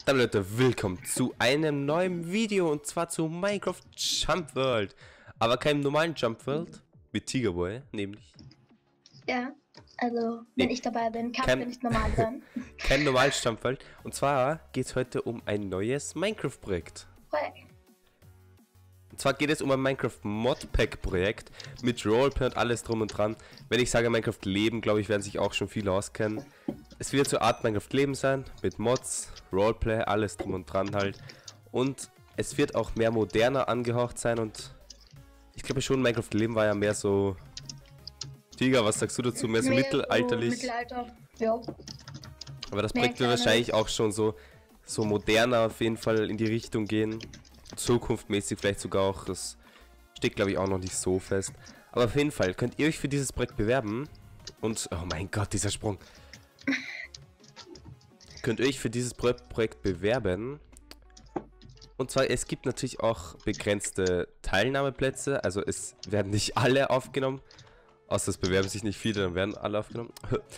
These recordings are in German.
Dann Leute, willkommen zu einem neuen Video und zwar zu Minecraft Jump World. Aber keinem normalen Jump World, mit Tigerboy, nämlich. Ja, also wenn ich dabei bin, kann es ja nicht normal sein. Kein normales Jump World. Und zwar geht es heute um ein neues Minecraft-Projekt. Hey. Und zwar geht es um ein Minecraft Modpack Projekt mit Roleplay und alles drum und dran. Wenn ich sage Minecraft Leben, glaube ich, werden sich auch schon viele auskennen. Es wird so eine Art Minecraft Leben sein, mit Mods, Roleplay, alles drum und dran halt. Und es wird auch mehr moderner angehaucht sein und ich glaube schon, Minecraft Leben war ja mehr so... Tiger, was sagst du dazu? Mehr so mittelalterlich? Mittelalter, ja. Aber das Projekt wird wahrscheinlich auch schon so moderner auf jeden Fall in die Richtung gehen. Zukunftmäßig vielleicht sogar auch, das steht glaube ich auch noch nicht so fest. Aber auf jeden Fall könnt ihr euch für dieses Projekt bewerben und, oh mein Gott, dieser Sprung. Könnt ihr euch für dieses Projekt bewerben. Und zwar, es gibt natürlich auch begrenzte Teilnahmeplätze, also es werden nicht alle aufgenommen. Außer es bewerben sich nicht viele, dann werden alle aufgenommen.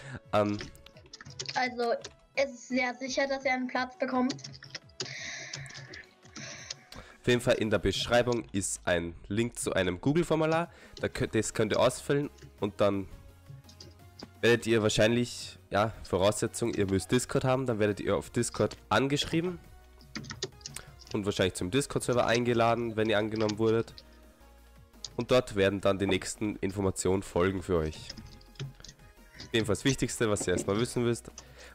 Also, es ist sehr sicher, dass er einen Platz bekommt. Auf jeden Fall in der Beschreibung ist ein Link zu einem Google-Formular. Das könnt ihr ausfüllen und dann werdet ihr wahrscheinlich, ja, Voraussetzung, ihr müsst Discord haben, dann werdet ihr auf Discord angeschrieben und wahrscheinlich zum Discord-Server eingeladen, wenn ihr angenommen wurdet. Und dort werden dann die nächsten Informationen folgen für euch. Jedenfalls das Wichtigste, was ihr erstmal wissen müsst.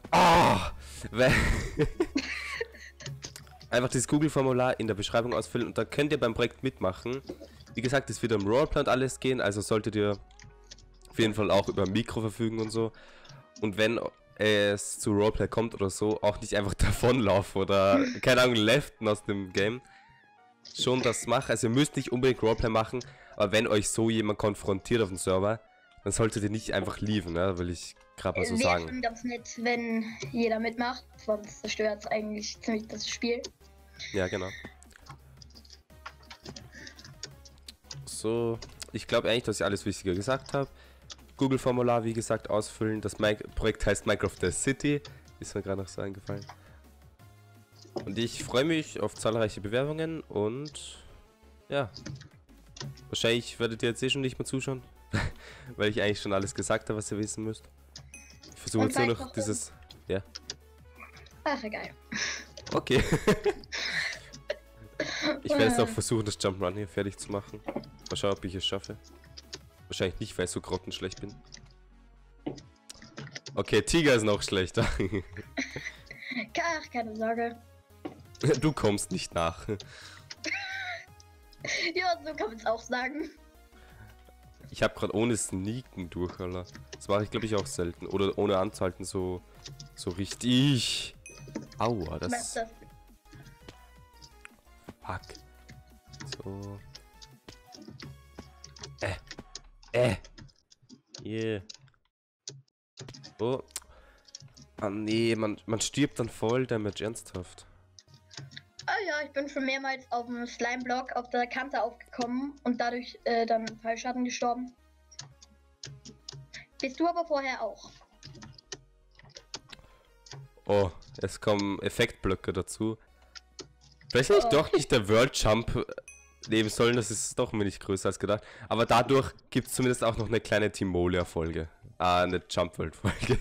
Einfach dieses Google-Formular in der Beschreibung ausfüllen und da könnt ihr beim Projekt mitmachen. Wie gesagt, es wird um Roleplay und alles gehen, also solltet ihr auf jeden Fall auch über Mikro verfügen und so. Und wenn es zu Roleplay kommt oder so, auch nicht einfach davonlaufen oder, keine Ahnung, leften aus dem Game. Schon das machen, also ihr müsst nicht unbedingt Roleplay machen, aber wenn euch so jemand konfrontiert auf dem Server, dann solltet ihr nicht einfach leaven, ne? Will ich gerade mal so sagen. Wäre schon ganz nett, wenn jeder mitmacht, sonst zerstört es eigentlich ziemlich das Spiel. Ja, genau. So, ich glaube eigentlich, dass ich alles Wichtige gesagt habe. Google-Formular, wie gesagt, ausfüllen. Das Projekt heißt Minecraft The City. Ist mir gerade noch so eingefallen. Und ich freue mich auf zahlreiche Bewerbungen und ja. Wahrscheinlich werdet ihr jetzt schon nicht mehr zuschauen, weil ich eigentlich schon alles gesagt habe, was ihr wissen müsst. Ich versuche jetzt nur noch dieses... Ja. Ach, egal. Okay. Ich werde jetzt auch versuchen, das Jump'n'Run hier fertig zu machen. Mal schauen, ob ich es schaffe. Wahrscheinlich nicht, weil ich so grottenschlecht bin. Okay, Tiger ist noch schlechter. Ach, keine Sorge. Du kommst nicht nach. Ja, so kann man es auch sagen. Ich habe gerade ohne Sneaken durch, Alter. Das mache ich glaube ich auch selten. Oder ohne anzuhalten so richtig. Aua, das... Fuck. So. Yeah. Oh. Ah nee, man stirbt dann voll Damage, ernsthaft. Ah ja, ich bin schon mehrmals auf dem Slime-Block auf der Kante aufgekommen und dadurch dann Fallschaden gestorben. Bist du aber vorher auch. Oh, es kommen Effektblöcke dazu. Vielleicht hätte ich doch nicht der World Jump nehmen sollen, das ist doch mir nicht größer als gedacht. Aber dadurch gibt es zumindest auch noch eine kleine Timolia-Folge. Eine Jump World-Folge.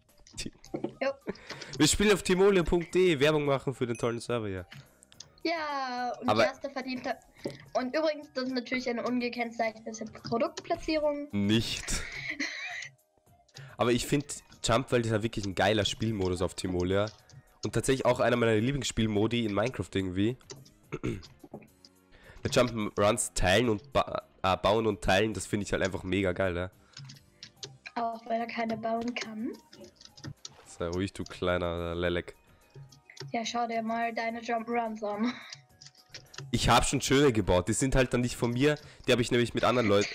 Wir spielen auf timolia.de, Werbung machen für den tollen Server hier. Ja, und die erste verdiente. Und übrigens, das ist natürlich eine ungekennzeichnete Produktplatzierung. Nicht. Aber ich finde, Jump World ist ja wirklich ein geiler Spielmodus auf Timolia. Und tatsächlich auch einer meiner Lieblingsspielmodi in Minecraft irgendwie. Mit Jump'n'Runs teilen und bauen und teilen, das finde ich halt einfach mega geil, ja. Auch weil er keine bauen kann. Sei ruhig, du kleiner Lelek. Ja, schau dir mal deine Jump'n'Runs an. Ich habe schon schöne gebaut, die sind halt dann nicht von mir, die habe ich nämlich mit anderen Leuten.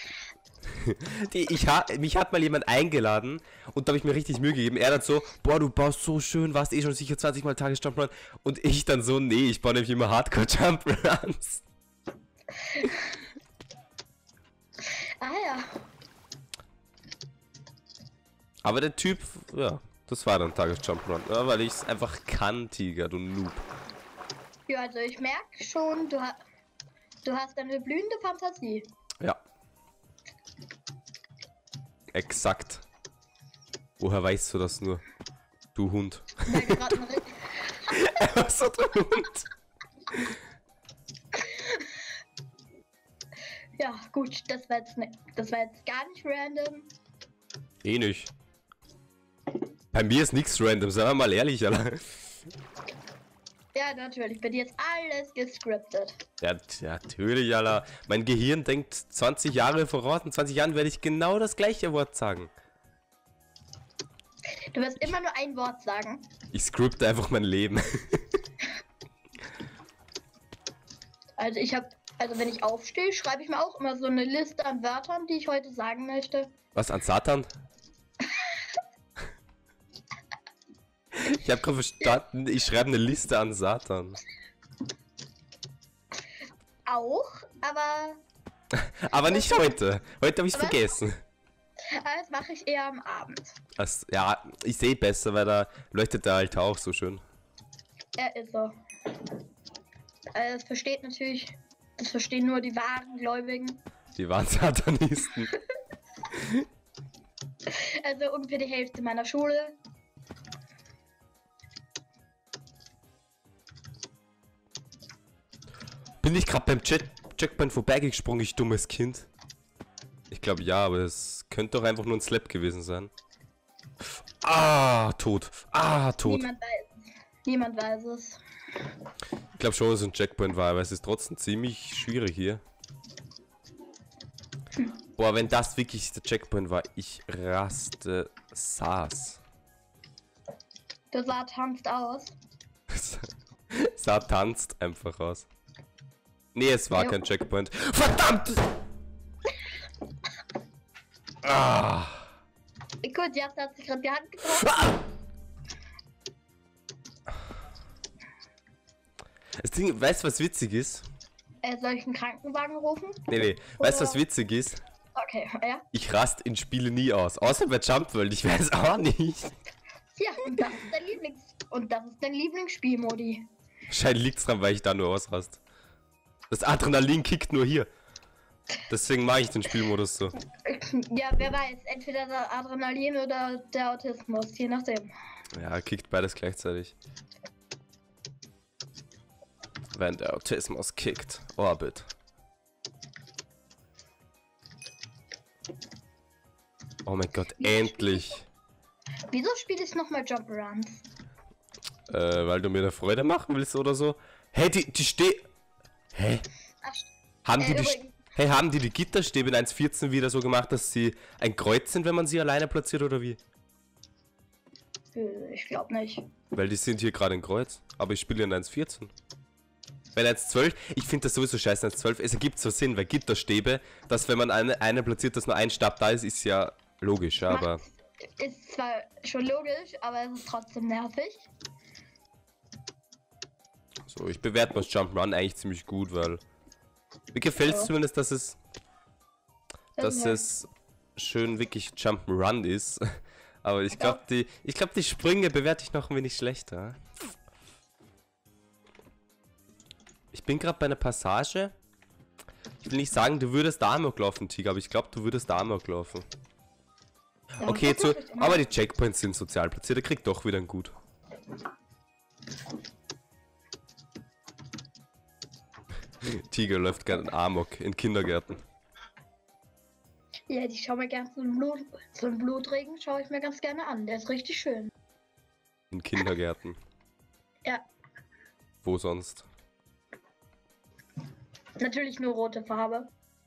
Mich hat mal jemand eingeladen und da habe ich mir richtig Mühe gegeben. Er dann so, boah, du baust so schön, warst eh schon sicher 20 Mal Tages Jump'n'Run. Und ich dann so, nee, ich baue nämlich immer Hardcore Jump'n'Runs. Ah ja. Aber der Typ, ja, Das war dann Tagesjump'n'Run, ja, weil ich es einfach kann, Tiger, du Noob. Ja, also ich merke schon, du hast eine blühende Fantasie. Ja. Exakt. Woher weißt du das nur? Du Hund. Weil gerade ein Was hat der Hund? Ja, gut, das war jetzt gar nicht random. Eh nicht. Bei mir ist nichts random, seien wir mal ehrlich, Alter. Ja, natürlich, bei dir ist alles gescriptet. Ja, natürlich, Alter. Mein Gehirn denkt 20 Jahre voraus. In 20 Jahren werde ich genau das gleiche Wort sagen. Du wirst immer nur ein Wort sagen. Ich scripte einfach mein Leben. Also wenn ich aufstehe, schreibe ich mir auch immer so eine Liste an Wörtern, die ich heute sagen möchte. Was, an Satan? Ich habe gerade verstanden, ich schreibe eine Liste an Satan. Auch, aber Aber nicht heute. Heute habe ich es vergessen. das mache ich eher am Abend. Ja, ich sehe besser, weil da leuchtet der Altar auch so schön. Er ist so. Das verstehen nur die wahren Gläubigen. Die waren Satanisten. Also ungefähr die Hälfte meiner Schule. Bin ich gerade beim Checkpoint vorbeigesprungen, ich dummes Kind? Ich glaube ja, aber es könnte doch einfach nur ein Slap gewesen sein. Ah, tot. Ah, tot. Niemand weiß es. Ich glaube schon, dass es ein Checkpoint war, aber es ist trotzdem ziemlich schwierig hier. Boah, wenn das wirklich der Checkpoint war, ich raste saß. Der Saar tanzt aus. Saar tanzt einfach aus. Nee, es war kein Checkpoint. Verdammt! Ah. Gut, ja, hat sich gerade die Hand getroffen. Ah. Das Ding, weißt du, was witzig ist? Soll ich einen Krankenwagen rufen? Nee. Weißt du, was witzig ist? Okay, ja. Ich raste in Spiele nie aus. Außer bei Jump World, ich weiß auch nicht. Ja, und das ist dein Lieblingsspielmodi. Wahrscheinlich liegt's dran, weil ich da nur ausraste. Das Adrenalin kickt nur hier. Deswegen mache ich den Spielmodus so. Ja, wer weiß, entweder der Adrenalin oder der Autismus, je nachdem. Ja, kickt beides gleichzeitig. Wenn der Autismus kickt. Orbit. Oh mein Gott, endlich. Wieso spiele ich nochmal Jump'n'Runs? Weil du mir eine Freude machen willst oder so? Hey, die steht. Hä? Haben die Gitterstäbe in 1.14 wieder so gemacht, dass sie ein Kreuz sind, wenn man sie alleine platziert, oder wie? Ich glaube nicht. Weil die sind hier gerade ein Kreuz, aber ich spiele in 1.14. Bei 1.12, ich finde das sowieso scheiße, 1.12, es ergibt so Sinn, weil Gitterstäbe, dass wenn man eine platziert, dass nur ein Stab da ist ja logisch, ja, aber... Ist zwar schon logisch, aber es ist trotzdem nervig. So, ich bewerte das Jump'n'Run eigentlich ziemlich gut, weil... Mir gefällt es zumindest, dass es schön wirklich Jump'n'Run ist. Aber ich glaube, die Sprünge bewerte ich noch ein wenig schlechter. Ich bin gerade bei einer Passage. Ich will nicht sagen, du würdest da Amok laufen, Tiger, aber ich glaube, du würdest da Amok laufen. Ja, Okay, aber die Checkpoints sind sozial platziert, der kriegt doch wieder ein Gut. Tiger läuft gerne in Amok in Kindergärten. Ja, ich schaue mir gerne so einen Blutregen schaue ich mir ganz gerne an. Der ist richtig schön. In Kindergärten. Ja. Wo sonst? Natürlich nur rote Farbe.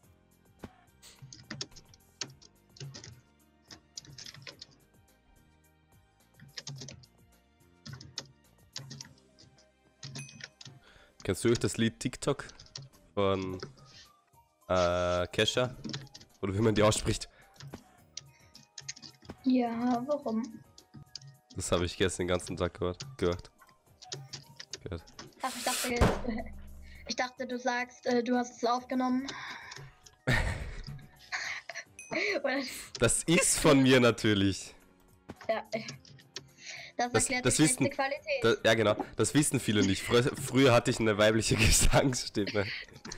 Kennst du das Lied TikTok von Kesha? Oder wie man die ausspricht? Ja, warum? Das habe ich gestern den ganzen Tag gehört. Ach, ich dachte, du sagst, du hast es aufgenommen. Das ist von mir natürlich. Ja. Das erklärt das die schlechte wissen, Qualität. ja genau, das wissen viele nicht. Früher hatte ich eine weibliche Gesangsstimme.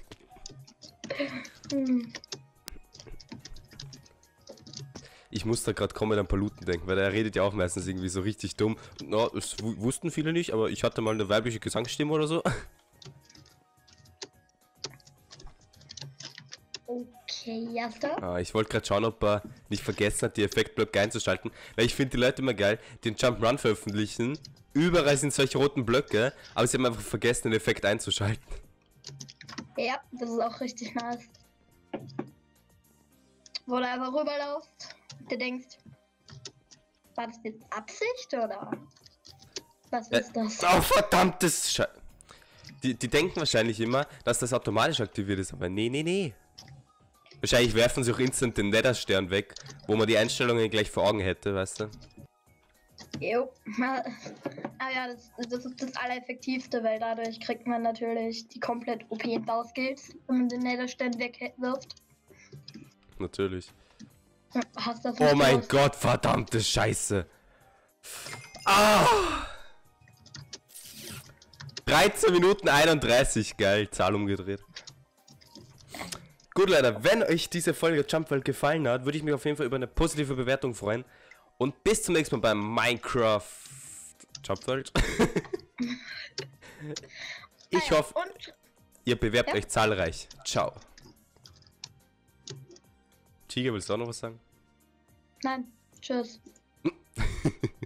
Hm. Ich muss da gerade kommen an Paluten denken, weil er redet ja auch meistens irgendwie so richtig dumm. Na, das wussten viele nicht, aber ich hatte mal eine weibliche Gesangsstimme oder so. Okay, Jasta. Ah, ich wollte gerade schauen, ob er nicht vergessen hat, die Effektblöcke einzuschalten. Weil ich finde die Leute immer geil, die den Jump'n'Run veröffentlichen. Überall sind solche roten Blöcke, aber sie haben einfach vergessen, den Effekt einzuschalten. Ja, das ist auch richtig nice. Wo du einfach rüberlaufst, du denkst, war das jetzt Absicht oder was ist das? Oh, verdammtes Scheiße. Die denken wahrscheinlich immer, dass das automatisch aktiviert ist, aber nee. Wahrscheinlich werfen sie auch instant den Netherstern weg, wo man die Einstellungen gleich vor Augen hätte, weißt du? Jo. Ah ja, das ist das Allereffektivste, weil dadurch kriegt man natürlich die komplett OP-Bauskills, wenn man den Netherstern wegwirft. Natürlich. Hast das Oh nicht mein gewusst? Gott, verdammte Scheiße. Ah! 13 Minuten 31, geil, Zahl umgedreht. Gut, Leute, wenn euch diese Folge Jump World gefallen hat, würde ich mich auf jeden Fall über eine positive Bewertung freuen. Und bis zum nächsten Mal beim Minecraft Jump World. Ich hoffe, ihr bewerbt euch zahlreich. Ciao. Tiger, willst du auch noch was sagen? Nein, tschüss.